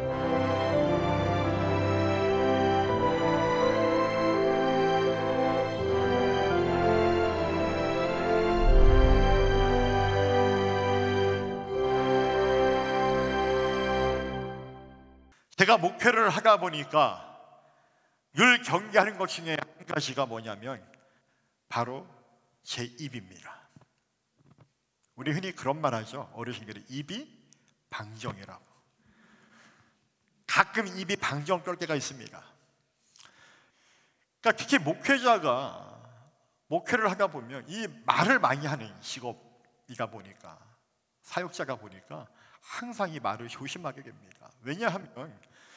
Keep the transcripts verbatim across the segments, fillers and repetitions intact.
제가 목회를 하다 보니까 늘 경계하는 것 중에 한 가지가 뭐냐면 바로 제 입입니다. 우리 흔히 그런 말 하죠. 어르신들이 입이 방정이라고. 가끔 입이 방정 떨 때가 있습니다. 그러니까 특히 목회자가 목회를 하다 보면 이 말을 많이 하는 직업이다 보니까, 사역자가 보니까 항상 이 말을 조심하게 됩니다. 왜냐하면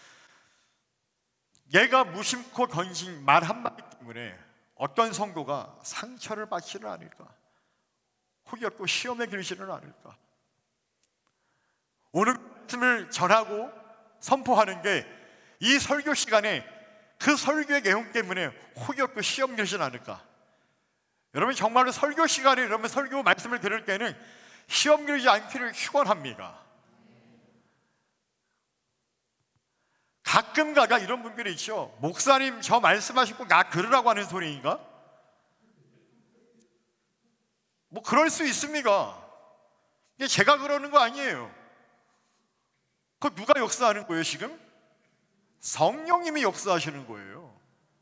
얘가 무심코 던진 말 한마디 때문에 어떤 성도가 상처를 받지는 않을까, 혹여 또 시험에 들지는 않을까. 오늘 말씀을 전하고 선포하는 게 이 설교 시간에 그 설교의 내용 때문에 혹여 또 시험 들지는 않을까. 여러분 정말로 설교 시간에 여러분 설교 말씀을 들을 때는 시험 들지 않기를 축원합니다. 가끔 가다 이런 분들이 있죠. 목사님 저 말씀하시고 나 들으라고 하는 소리인가? 뭐 그럴 수 있습니까? 이게 제가 그러는 거 아니에요. 그거 누가 역사하는 거예요 지금? 성령님이 역사하시는 거예요.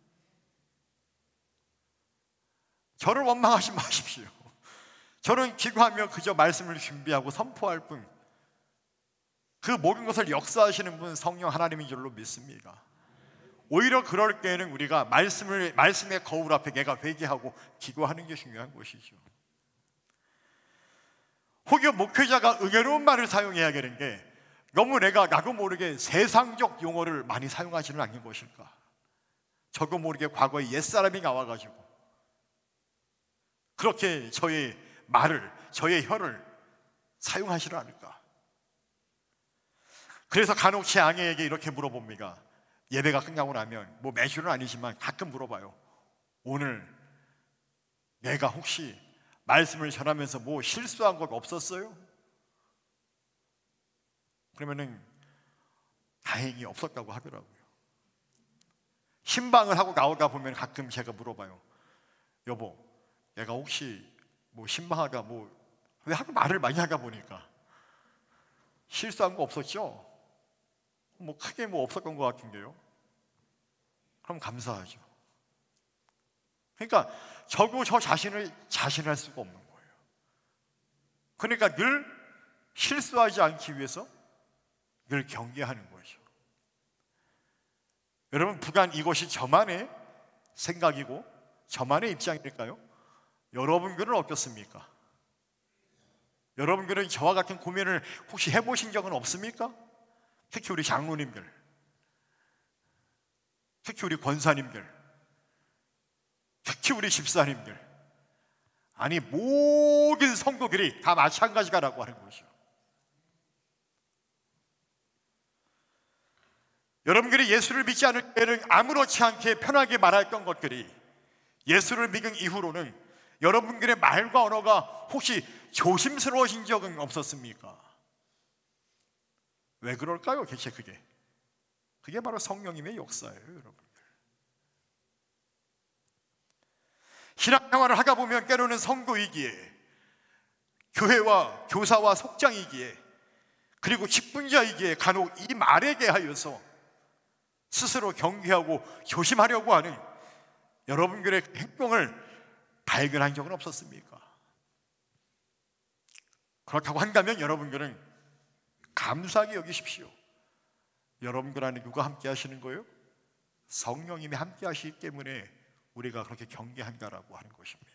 저를 원망하지 마십시오. 저는 기도하며 그저 말씀을 준비하고 선포할 뿐, 그 모든 것을 역사하시는 분 성령 하나님인 줄로 믿습니다. 오히려 그럴 때에는 우리가 말씀을, 말씀의 거울 앞에 내가 회개하고 기도하는 게 중요한 것이죠. 혹여 목회자가 은혜로운 말을 사용해야 되는 게 너무 내가 나도 모르게 세상적 용어를 많이 사용하지는 않는 것일까? 저도 모르게 과거에 옛사람이 나와가지고 그렇게 저의 말을, 저의 혀를 사용하지는 않을까? 그래서 간혹 제 아내에게 이렇게 물어봅니다. 예배가 끝나고 나면, 뭐 매주는 아니지만 가끔 물어봐요. 오늘 내가 혹시 말씀을 전하면서 뭐 실수한 것 없었어요? 그러면은 다행히 없었다고 하더라고요. 신방을 하고 나오다 보면 가끔 제가 물어봐요. 여보, 내가 혹시 뭐 신방하다 뭐 왜 하도 말을 많이 하다 보니까 실수한 거 없었죠? 뭐 크게 뭐 없었던 것 같은데요. 그럼 감사하죠. 그러니까 저도 저 자신을 자신할 수가 없는 거예요. 그러니까 늘 실수하지 않기 위해서 늘 경계하는 거죠. 여러분, 부간 이것이 저만의 생각이고 저만의 입장일까요? 여러분들은 어떻습니까? 여러분들은 저와 같은 고민을 혹시 해보신 적은 없습니까? 특히 우리 장로님들, 특히 우리 권사님들, 특히 우리 집사님들, 아니 모든 성도들이 다 마찬가지가라고 하는 것이죠. 여러분들이 예수를 믿지 않을 때는 아무렇지 않게 편하게 말했던 것들이 예수를 믿은 이후로는 여러분들의 말과 언어가 혹시 조심스러워진 적은 없었습니까? 왜 그럴까요? 대체 그게 그게 바로 성령님의 역사예요. 여러분들, 신앙생활을 하다 보면 때로는 성도이기에, 교회와 교사와 속장이기에, 그리고 직분자이기에 간혹 이 말에 대하여서 스스로 경계하고 조심하려고 하는 여러분들의 행동을 발견한 적은 없었습니까? 그렇다고 한다면 여러분들은 감사하게 여기십시오. 여러분들 안에 누가 함께 하시는 거예요? 성령님이 함께 하시기 때문에 우리가 그렇게 경계한다라고 하는 것입니다.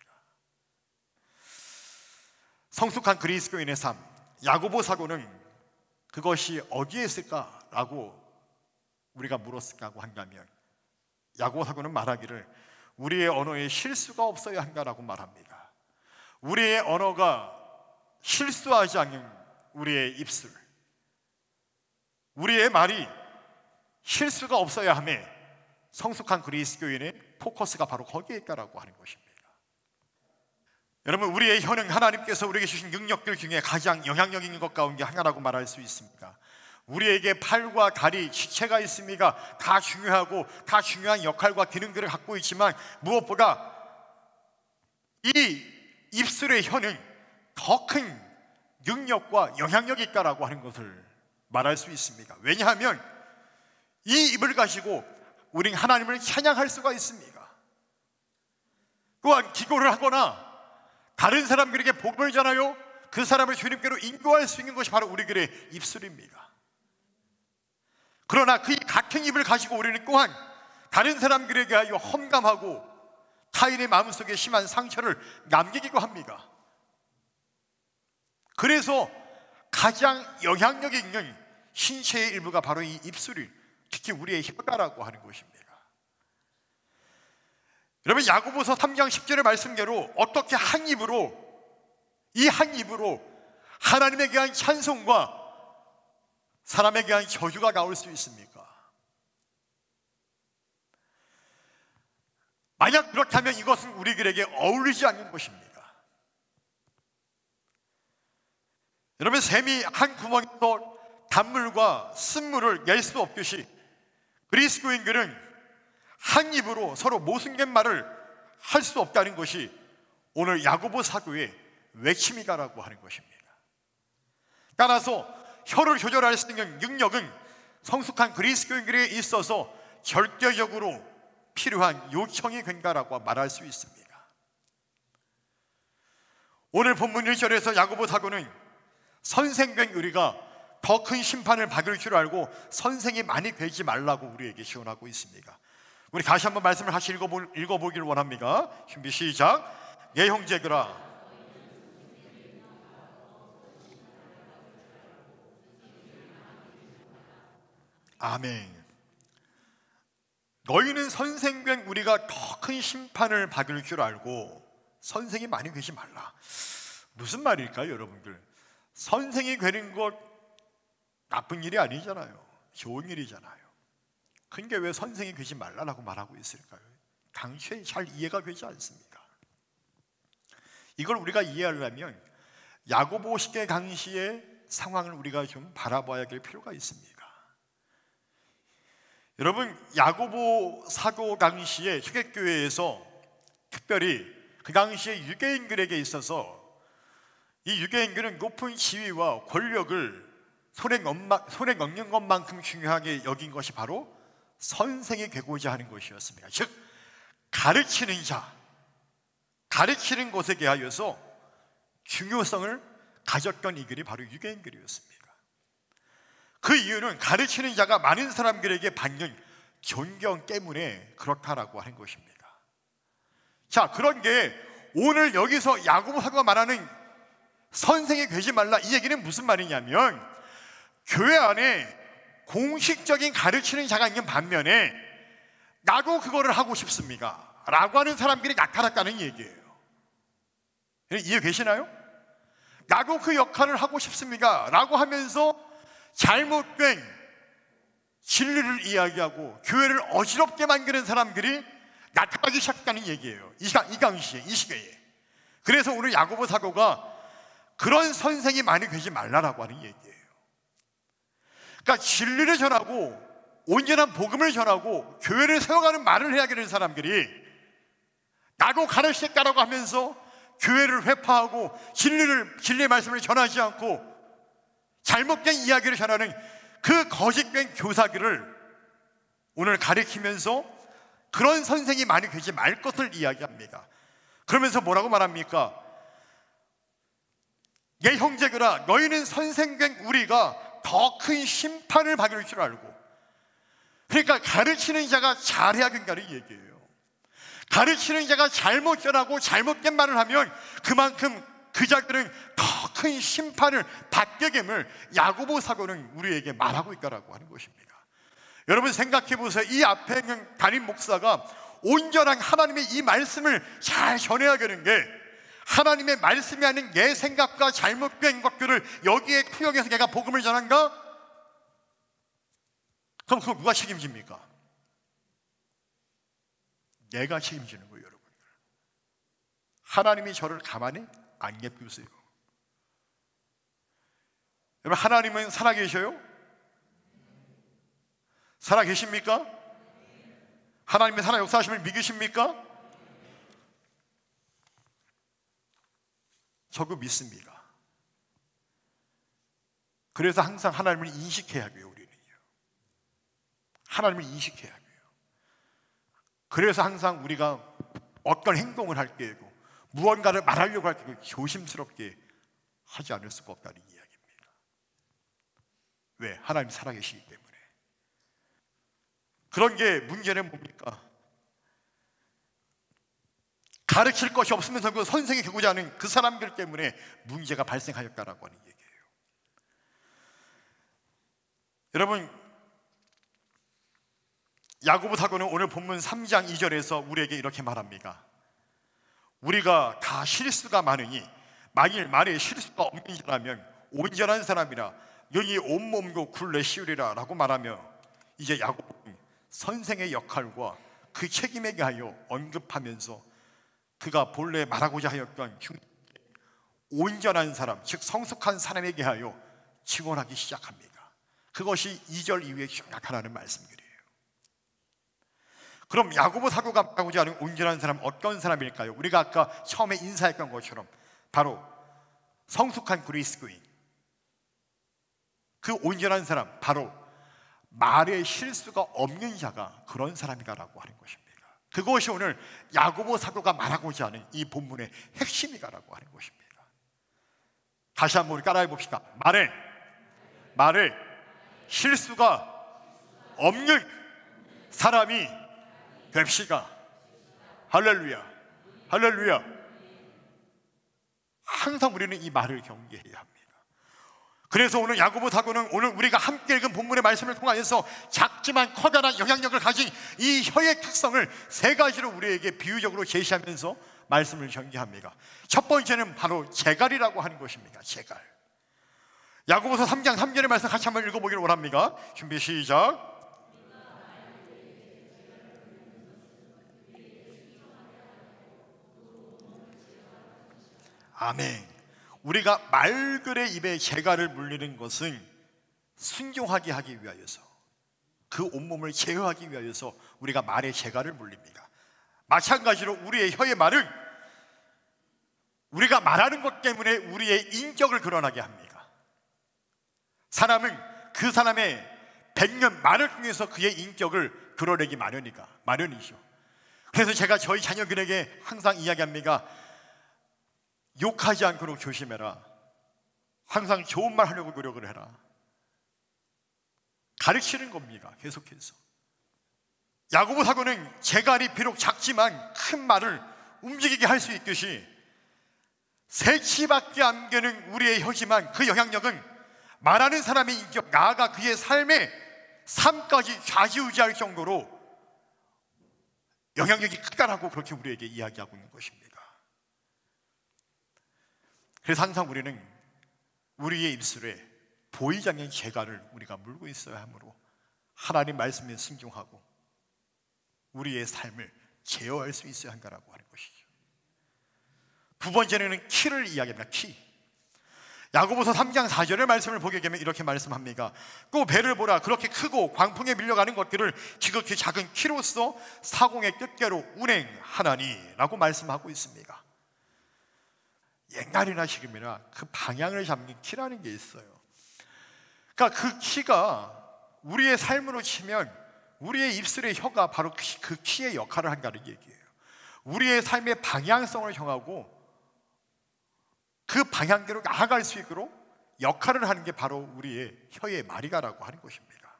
성숙한 그리스도인의 삶, 야고보 사도는 그것이 어디에 있을까라고 우리가 물었을까고 한다면, 야고보 사도는 말하기를 우리의 언어에 실수가 없어야 한다라고 말합니다. 우리의 언어가 실수하지 않는 우리의 입술, 우리의 말이 실수가 없어야 하며 성숙한 그리스도인의 포커스가 바로 거기에 있다라고 하는 것입니다. 여러분, 우리의 혀는 하나님께서 우리에게 주신 능력들 중에 가장 영향력 있는 것 가운데 하나라고 말할 수 있습니다. 우리에게 팔과 다리, 지체가 있습니다. 다 중요하고 다 중요한 역할과 기능들을 갖고 있지만 무엇보다 이 입술의 혀는 더 큰 능력과 영향력이 있다라고 하는 것을 말할 수 있습니다. 왜냐하면 이 입을 가지고 우리는 하나님을 찬양할 수가 있습니다. 또한 기도를 하거나 다른 사람들에게 복음을 전하여 그 사람을 주님께로 인도할 수 있는 것이 바로 우리들의 입술입니다. 그러나 그 같은 입을 가지고 우리는 또한 다른 사람들에게 하여 험담하고 타인의 마음속에 심한 상처를 남기기도 합니다. 그래서 가장 영향력이 있는 신체의 일부가 바로 이 입술이, 특히 우리의 혀다라고 하는 것입니다. 여러분, 야고보서 삼 장 십 절의 말씀대로 어떻게 한 입으로, 이 한 입으로 하나님에 대한 찬송과 사람에 대한 저주가 나올 수 있습니까? 만약 그렇다면 이것은 우리들에게 어울리지 않는 것입니다. 여러분, 샘이 한 구멍에서 단물과 쓴물을 낼 수 없듯이 그리스도인들은 한 입으로 서로 모순된 말을 할 수 없다는 것이 오늘 야고보 사도의 외침이다라고 하는 것입니다. 따라서 혀를 조절할 수 있는 능력은 성숙한 그리스도인들에 있어서 절대적으로 필요한 요청이 된다라고 말할 수 있습니다. 오늘 본문 일 절에서 야고보 사도는 선생된 우리가 더 큰 심판을 받을 줄 알고 선생이 많이 되지 말라고 우리에게 시원하고 있습니다. 우리 다시 한번 말씀을 다시 읽어보, 읽어보기를 원합니다. 준비 시작. 내 형제들아, 아멘. 너희는 선생된 우리가 더 큰 심판을 받을 줄 알고 선생이 많이 되지 말라. 무슨 말일까요, 여러분들? 선생이 되는 것 나쁜 일이 아니잖아요. 좋은 일이잖아요. 근데 왜 선생이 되지 말라라고 말하고 있을까요? 당시에 잘 이해가 되지 않습니다. 이걸 우리가 이해하려면 야고보 시대 당시의 상황을 우리가 좀 바라봐야 될 필요가 있습니다. 여러분, 야고보 사도 당시에 초대교회에서 특별히 그 당시에 유대인들에게 있어서 이 유대인들은 높은 지위와 권력을 손에 넣는 것만큼 중요하게 여긴 것이 바로 선생이 되고자 하는 것이었습니다. 즉 가르치는 자, 가르치는 것에 대하여서 중요성을 가졌던 이들이 바로 유대인들이었습니다. 그 이유는 가르치는 자가 많은 사람들에게 받는 존경 때문에 그렇다라고 하는 것입니다. 자, 그런 게 오늘 여기서 야고보 사도가 말하는 선생이 되지 말라, 이 얘기는 무슨 말이냐면 교회 안에 공식적인 가르치는 자가 있는 반면에 나도 그거를 하고 싶습니다 라고 하는 사람들이 나타났다는 얘기예요. 이해 되시나요? 나도 그 역할을 하고 싶습니다 라고 하면서 잘못된 진리를 이야기하고 교회를 어지럽게 만드는 사람들이 나타나기 시작했다는 얘기예요. 이 당시에, 이 시대에. 그래서 오늘 야고보 사도가 그런 선생이 많이 되지 말라라고 하는 얘기예요. 그러니까 진리를 전하고 온전한 복음을 전하고 교회를 세워가는 말을 해야 되는 사람들이 나도 가르치겠다라고 하면서 교회를 회파하고 진리를, 진리의 말씀을 전하지 않고 잘못된 이야기를 전하는 그 거짓된 교사들을 오늘 가르치면서 그런 선생이 많이 되지 말 것을 이야기합니다. 그러면서 뭐라고 말합니까? 내 형제들아, 너희는 선생된 우리가 더 큰 심판을 받을 줄 알고. 그러니까 가르치는 자가 잘해야 된다는 얘기예요. 가르치는 자가 잘못 전하고 잘못된 말을 하면 그만큼 그 자들은 더 큰 심판을 받게 됨을 야고보 사도는 우리에게 말하고 있다라고 하는 것입니다. 여러분 생각해 보세요. 이 앞에 있는 담임 목사가 온전한 하나님의 이 말씀을 잘 전해야 되는 게, 하나님의 말씀이 아닌 내 생각과 잘못된 것들을 여기에 투영해서 내가 복음을 전한가? 그럼 그거 누가 책임집니까? 내가 책임지는 거예요, 여러분. 하나님이 저를 가만히 안 냅두세요. 여러분, 하나님은 살아계셔요? 살아 계십니까? 하나님의 살아 역사하심을 믿으십니까? 저도 믿습니다. 그래서 항상 하나님을 인식해야 하고요. 우리는요, 하나님을 인식해야 하고요. 그래서 항상 우리가 어떤 행동을 할 때에도 무언가를 말하려고 할 때도 조심스럽게 하지 않을 수가 없다는 이야기입니다. 왜? 하나님 살아계시기 때문에. 그런 게 문제는 뭡니까? 가르칠 것이 없으면서 그 선생이 되고자 하는 그 사람들 때문에 문제가 발생하였다라고 하는 얘기예요. 여러분, 야고보 사도는 오늘 본문 삼 장 이 절에서 우리에게 이렇게 말합니다. 우리가 다 실수가 많으니 만일 말에 실수가 없는 자라면 온전한 사람이라 여기 온몸도 굴레 씌우리라 라고 말하며, 이제 야고보는 선생의 역할과 그 책임에 대하여 언급하면서 그가 본래 말하고자 하였던 온전한 사람, 즉 성숙한 사람에게 하여 증언하기 시작합니다. 그것이 이 절 이후에 나타나는 말씀들이에요. 그럼 야고보 사도가 말하고자 하는 온전한 사람, 어떤 사람일까요? 우리가 아까 처음에 인사했던 것처럼 바로 성숙한 그리스도인, 그 온전한 사람, 바로 말에 실수가 없는 자가 그런 사람이다라고 하는 것입니다. 그것이 오늘 야고보 사도가 말하고자 하는 이 본문의 핵심이다라고 하는 것입니다. 다시 한번 우리 따라해 봅시다. 말에 말에 실수가 없는 사람이 됩시다. 할렐루야, 할렐루야. 항상 우리는 이 말을 경계해야 합니다. 그래서 오늘 야고보 사도는 오늘 우리가 함께 읽은 본문의 말씀을 통하여서 작지만 커다란 영향력을 가진 이 혀의 특성을 세 가지로 우리에게 비유적으로 제시하면서 말씀을 전개합니다. 첫 번째는 바로 재갈이라고 하는 것입니다. 재갈. 야고보서 삼 장 삼 절의 말씀 같이 한번 읽어보기를 원합니다. 준비 시작. 아멘. 우리가 말글의 입에 재갈을 물리는 것은 순종하게 하기 위하여서, 그 온몸을 제어하기 위하여서 우리가 말에 재갈을 물립니다. 마찬가지로 우리의 혀의 말은 우리가 말하는 것 때문에 우리의 인격을 드러나게 합니다. 사람은 그 사람의 백년 말을 통해서 그의 인격을 드러내기 마련이가 마련이죠. 그래서 제가 저희 자녀들에게 항상 이야기합니다. 욕하지 않도록 조심해라. 항상 좋은 말 하려고 노력을 해라. 가르치는 겁니다. 계속해서. 야고보 사도는 재갈이 비록 작지만 큰 말을 움직이게 할 수 있듯이 새치밖에 안 되는 우리의 혀지만 그 영향력은 말하는 사람의 인격, 나아가 그의 삶의 삶까지 좌지우지할 정도로 영향력이 크다라고 그렇게 우리에게 이야기하고 있는 것입니다. 그래서 항상 우리는 우리의 입술에 보이지 않는 재갈을 우리가 물고 있어야 하므로 하나님 말씀에 순종하고 우리의 삶을 제어할 수 있어야 한다라고 하는 것이죠. 두 번째는 키를 이야기합니다. 키. 야고보서 삼 장 사 절의 말씀을 보게 되면 이렇게 말씀합니다. 또 배를 보라. 그렇게 크고 광풍에 밀려가는 것들을 지극히 작은 키로서 사공의 뜻대로 운행하나니 라고 말씀하고 있습니다. 옛날이나 지금이나 그 방향을 잡는 키라는 게 있어요. 그러니까 그 키가 우리의 삶으로 치면 우리의 입술의 혀가 바로 그 키의 역할을 한다는 얘기예요. 우리의 삶의 방향성을 정하고 그 방향대로 나아갈 수 있도록 역할을 하는 게 바로 우리의 혀의 말이다라고 하는 것입니다.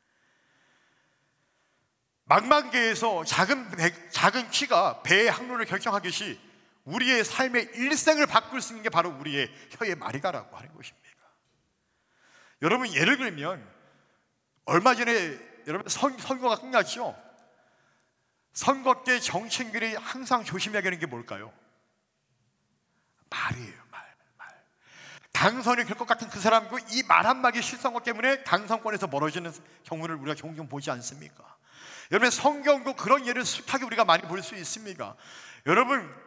망망계에서 작은, 배, 작은 키가 배의 항로를 결정하듯이 우리의 삶의 일생을 바꿀 수 있는 게 바로 우리의 혀의 말이다라고 하는 것입니다. 여러분, 예를 들면 얼마 전에 여러분 선, 선거가 끝났죠? 선거 때 정치인들이 항상 조심해야 되는 게 뭘까요? 말이에요. 말, 말. 당선이 될 것 같은 그 사람도 이 말 한마디 실수한 것 때문에 당선권에서 멀어지는 경우를 우리가 종종 보지 않습니까? 여러분, 성경도 그런 예를 숱하게 우리가 많이 볼 수 있습니다. 여러분,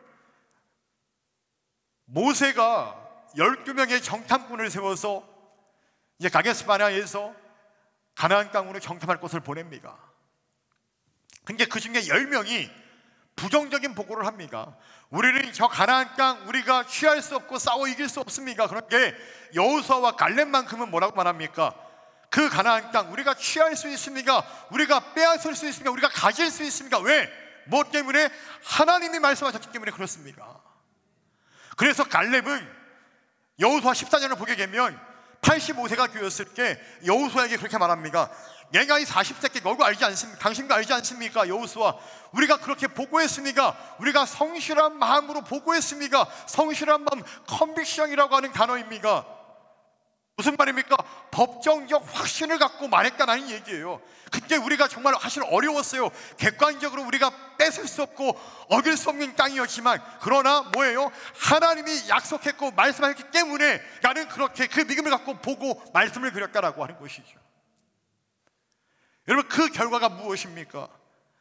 모세가 열두 명의 정탐꾼을 세워서 이제 가데스 바네아에서 가나안 땅으로 정탐할 것을 보냅니다. 근데 그 중에 열 명이 부정적인 보고를 합니다. 우리는 저 가나안 땅 우리가 취할 수 없고 싸워 이길 수 없습니다. 그런데 여호수아와 갈렙만큼은 뭐라고 말합니까? 그 가나안 땅 우리가 취할 수 있습니까? 우리가 빼앗을 수 있습니까? 우리가 가질 수 있습니까? 왜? 뭐 때문에? 하나님이 말씀하셨기 때문에 그렇습니다. 그래서 갈렙은 여호수아 십사 장을 보게 되면 팔십오 세가 되었을 때 여호수아에게 그렇게 말합니다. 내가 이 사십 세께 너도 알지 않습니까? 당신도 알지 않습니까? 여호수아, 우리가 그렇게 보고했습니까? 우리가 성실한 마음으로 보고했습니까? 성실한 마음, 컨빅션이라고 하는 단어입니다. 무슨 말입니까? 법정적 확신을 갖고 말했다는 얘기예요. 그때 우리가 정말 사실 어려웠어요. 객관적으로 우리가 뺏을 수 없고 어길 수 없는 땅이었지만, 그러나 뭐예요? 하나님이 약속했고 말씀하셨기 때문에 나는 그렇게 그 믿음을 갖고 보고 말씀을 드렸다라고 하는 것이죠. 여러분, 그 결과가 무엇입니까?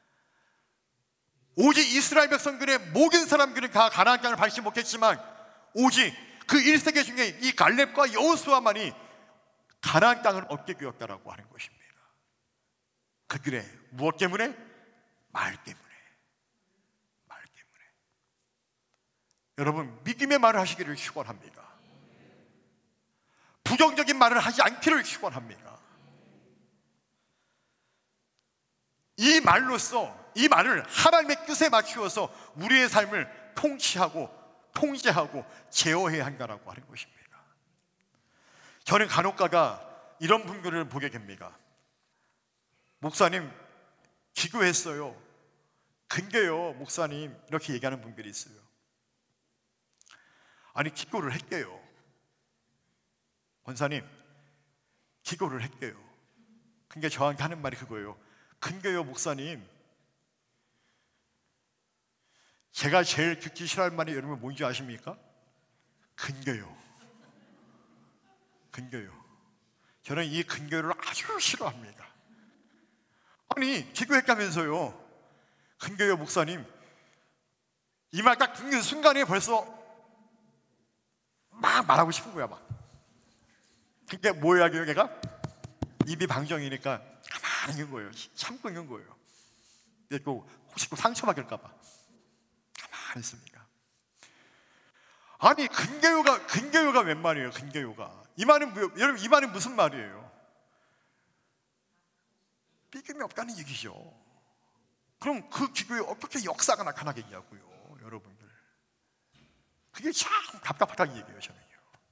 오직 이스라엘 백성들의 모든 사람들은 다 가나안 땅을 밟지 못했지만 오직 그 일 세계 중에 이 갈렙과 여호수아만이 가나안 땅을 얻게 되었다라고 하는 것입니다. 그들의 무엇 때문에? 말 때문에. 말 때문에. 여러분, 믿음의 말을 하시기를 축원합니다. 부정적인 말을 하지 않기를 축원합니다. 이 말로써, 이 말을 하나님의 뜻에 맞추어서 우리의 삶을 통치하고 통제하고 제어해야 한다라고 하는 것입니다. 저는 간혹가다 이런 분들을 보게 됩니다. 목사님, 기도했어요. 근데요, 목사님, 이렇게 얘기하는 분들이 있어요. 아니, 기도를 했대요. 권사님, 기도를 했대요. 근데 저한테 하는 말이 그거예요. 근데요, 목사님, 제가 제일 듣기 싫어할 말이 여러분 뭔지 아십니까? 근거요. 근거요. 저는 이 근거를 아주 싫어합니다. 아니, 기도했다면서요. 근거요, 목사님. 이 말 딱 듣는 순간에 벌써 막 말하고 싶은 거야, 막. 근데 뭐 해야 돼요, 걔가? 입이 방정이니까 가만히 있는 거예요. 참고 있는 거예요. 근데 또 혹시 또 상처받을까봐 가만히 있습니다. 아니, 근교요가 근교요가 웬 말이에요? 근교요가 이 말은 뭐, 여러분, 이 말은 무슨 말이에요? 믿음이 없다는 얘기죠. 그럼 그 기도에 어떻게 역사가 나타나겠냐고요, 여러분들. 그게 참 답답하다는 얘기예요, 저는요.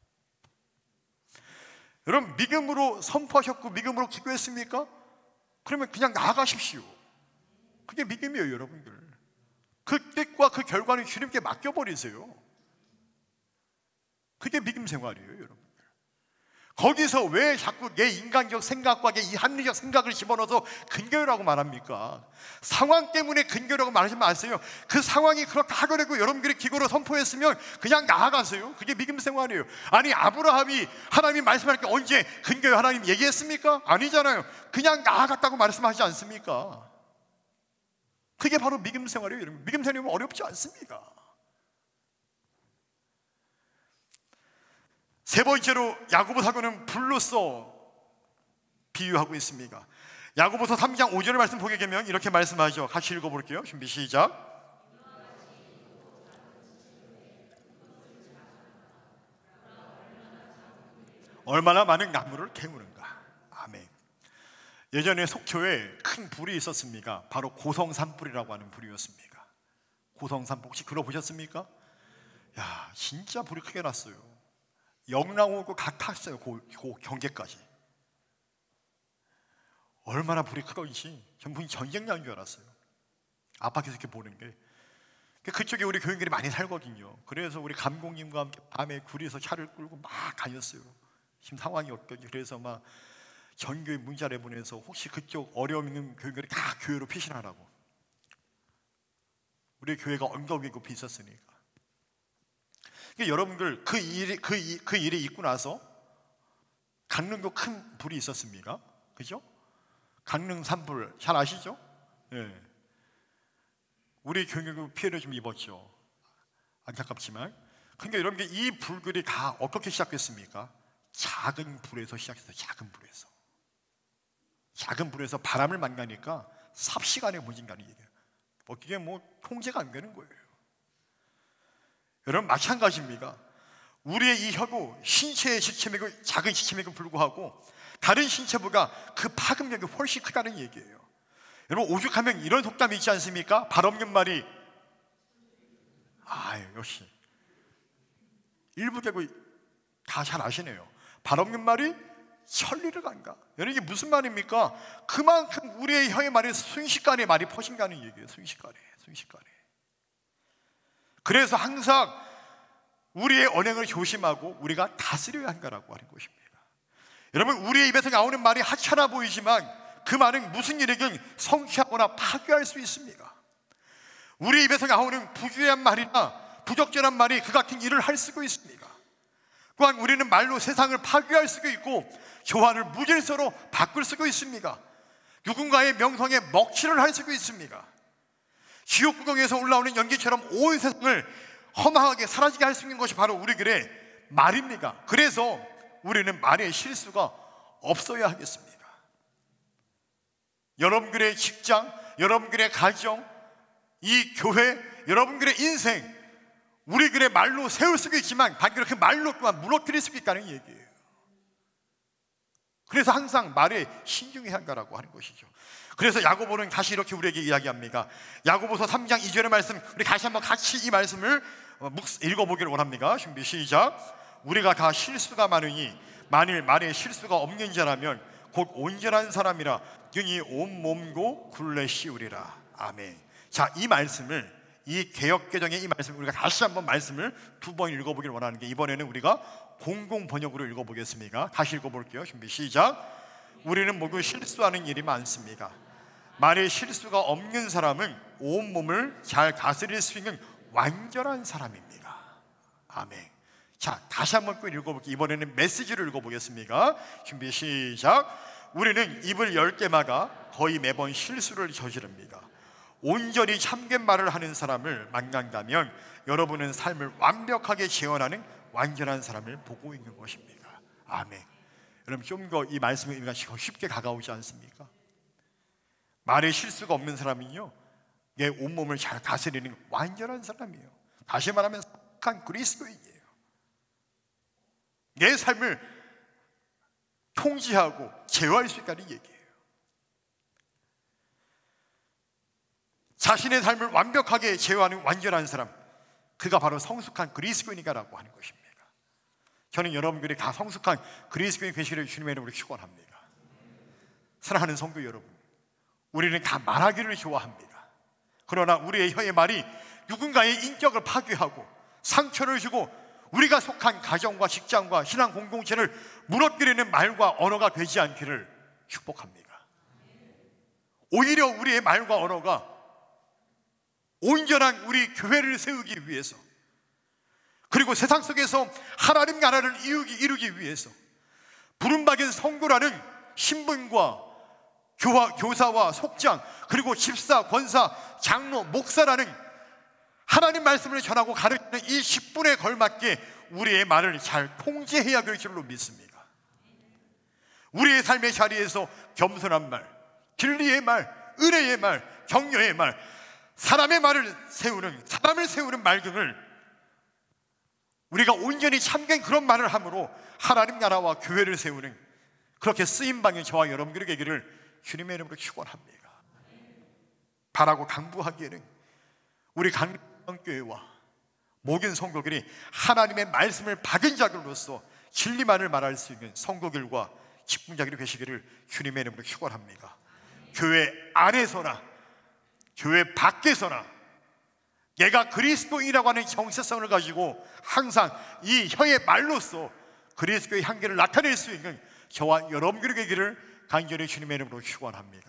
여러분, 믿음으로 선포하셨고 믿음으로 기도했습니까? 그러면 그냥 나아가십시오. 그게 믿음이에요, 여러분들. 그 뜻과 그 결과는 주님께 맡겨버리세요. 그게 믿음 생활이에요, 여러분들. 거기서 왜 자꾸 내 인간적 생각과 내 이 합리적 생각을 집어넣어서 근거라고 말합니까? 상황 때문에 근거라고 말하지 마세요. 그 상황이 그렇게 하더라도 여러분들이 기도로 선포했으면 그냥 나아가세요. 그게 믿음 생활이에요. 아니, 아브라함이 하나님이 말씀할 때 언제 근거요 하나님 얘기했습니까? 아니잖아요. 그냥 나아갔다고 말씀하지 않습니까? 그게 바로 믿음 생활이에요, 여러분. 믿음 생활이면 어렵지 않습니다. 세 번째로 야고보 사도는 불로써 비유하고 있습니다. 야고보서 삼 장 오 절의 말씀 보게 되면 이렇게 말씀하죠. 같이 읽어볼게요. 준비 시작. 얼마나 많은 나무를 태우는가. 아멘. 예전에 속초에 큰 불이 있었습니다. 바로 고성산불이라고 하는 불이었습니다. 고성산불 혹시 들어보셨습니까? 야, 진짜 불이 크게 났어요. 영랑오고 다 탔어요. 그, 그 경계까지. 얼마나 불이 크던지 전부 전쟁 난 줄 알았어요. 아파트에서 이렇게 보는 게. 그쪽에 우리 교인들이 많이 살거든요. 그래서 우리 감독님과 함께 밤에 구리에서 차를 끌고 막 다녔어요. 지금 상황이 어떤지. 그래서 막 전교회 문자를 보내서 혹시 그쪽 어려움 있는 교인들이 다 교회로 피신하라고. 우리 교회가 언덕 위에 높이 있었으니까. 그러니까 여러분들, 그 일이, 그, 이, 그 일이 있고 나서 강릉도 큰 불이 있었습니다. 그죠? 강릉 산불 잘 아시죠? 예. 우리 교회도 피해를 좀 입었죠. 안타깝지만. 그러니까 여러분들, 이 불들이 다 어떻게 시작됐습니까? 작은 불에서 시작했어요. 작은 불에서. 작은 불에서 바람을 만나니까 삽시간에 번진다는 얘기예요. 뭐 그게 뭐 통제가 안 되는 거예요. 여러분 마찬가지입니다. 우리의 이 혀도 신체의 지침이고 작은 지침에도 불구하고 다른 신체부가 그 파급력이 훨씬 크다는 얘기예요. 여러분 오죽하면 이런 속담이 있지 않습니까? 발 없는 말이 아 역시 일부 되고 다 잘 아시네요. 발 없는 말이 천리를 간다. 여러분 이게 무슨 말입니까? 그만큼 우리의 혀의 말이 순식간에 말이 퍼진다는 얘기예요. 순식간에 순식간에. 그래서 항상 우리의 언행을 조심하고 우리가 다스려야 한다라고 하는 것입니다. 여러분 우리의 입에서 나오는 말이 하찮아 보이지만 그 말은 무슨 일이든 성취하거나 파괴할 수 있습니다. 우리 입에서 나오는 부주의한 말이나 부적절한 말이 그 같은 일을 할 수도 있습니다. 또한 우리는 말로 세상을 파괴할 수도 있고 교환을 무질서로 바꿀 수도 있습니다. 누군가의 명성에 먹칠을 할 수도 있습니다. 지옥구덩이에서 올라오는 연기처럼 온 세상을 허망하게 사라지게 할 수 있는 것이 바로 우리들의 말입니다. 그래서 우리는 말에 실수가 없어야 하겠습니다. 여러분들의 직장, 여러분들의 가정, 이 교회, 여러분들의 인생 우리들의 말로 세울 수도 있지만 반대로 그 말로 또한 무너뜨릴 수도 있다는 얘기예요. 그래서 항상 말에 신중해야 한다라고 하는 것이죠. 그래서 야고보는 다시 이렇게 우리에게 이야기합니다. 야고보서 삼 장 이 절의 말씀, 우리 다시 한번 같이 이 말씀을 읽어보기를 원합니다. 준비 시작. 우리가 다 실수가 많으니 만일 말에 실수가 없는 자라면 곧 온전한 사람이라 능히 온몸고 굴레 씌우리라. 아멘. 자, 이 말씀을 이 개역개정의 이 말씀을 우리가 다시 한번 말씀을 두 번 읽어보기를 원하는 게 이번에는 우리가 공공 번역으로 읽어보겠습니다. 다시 읽어볼게요. 준비 시작. 우리는 모두 실수하는 일이 많습니다. 말에 실수가 없는 사람은 온몸을 잘 다스릴 수 있는 완전한 사람입니다. 아멘. 자, 다시 한번 또 읽어볼게요. 이번에는 메시지를 읽어보겠습니다. 준비 시작. 우리는 입을 열 때마다 거의 매번 실수를 저지릅니다. 온전히 참된 말을 하는 사람을 만난다면 여러분은 삶을 완벽하게 재현하는 완전한 사람을 보고 있는 것입니다. 아멘. 여러분 좀 더 이 말씀의 의미가 쉽게 다가오지 않습니까? 말에 실수가 없는 사람은요 내 온몸을 잘 다스리는 완전한 사람이에요. 다시 말하면 착한 그리스도인이에요. 내 삶을 통제하고 제어할 수 있다는 얘기예요. 자신의 삶을 완벽하게 제어하는 완전한 사람, 그가 바로 성숙한 그리스도인이라고 하는 것입니다. 저는 여러분들이 다 성숙한 그리스도인 되시기를 주님의 이름으로 축원합니다. 사랑하는 성도 여러분, 우리는 다 말하기를 좋아합니다. 그러나 우리의 혀의 말이 누군가의 인격을 파괴하고 상처를 주고 우리가 속한 가정과 직장과 신앙 공동체를 무너뜨리는 말과 언어가 되지 않기를 축복합니다. 오히려 우리의 말과 언어가 온전한 우리 교회를 세우기 위해서, 그리고 세상 속에서 하나님 나라를 이루기, 이루기 위해서 부름받은 성도라는 신분과 교화, 교사와 속장, 그리고 집사, 권사, 장로, 목사라는 하나님 말씀을 전하고 가르치는 이 직분에 걸맞게 우리의 말을 잘 통제해야 될 줄로 믿습니다. 우리의 삶의 자리에서 겸손한 말, 진리의 말, 은혜의 말, 격려의 말, 사람의 말을 세우는, 사람을 세우는 말 등을 우리가 온전히 참된 그런 말을 함으로 하나님 나라와 교회를 세우는 그렇게 쓰임받는 저와 여러분들에게 되기를 주님의 이름으로 축원합니다. 바라고 당부하기에는 우리 강릉교회와 모든 성도들이 하나님의 말씀을 받은 자들로서 진리만을 말할 수 있는 성도들과 직분자들이 되시기를 주님의 이름으로 축원합니다. 교회 안에서나 교회 밖에서나 내가 그리스도인이라고 하는 정체성을 가지고 항상 이 혀의 말로써 그리스도의 향기를 나타낼 수 있는 저와 여러분들에게 되기를 간절히 주님의 이름으로 축원합니다.